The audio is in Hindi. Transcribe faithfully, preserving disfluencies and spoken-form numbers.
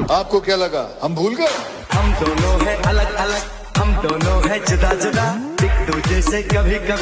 आपको क्या लगा हम भूल गए? हम दोनों है अलग अलग, हम दोनों है जुदा जुदा, एक दूजे से कभी कभी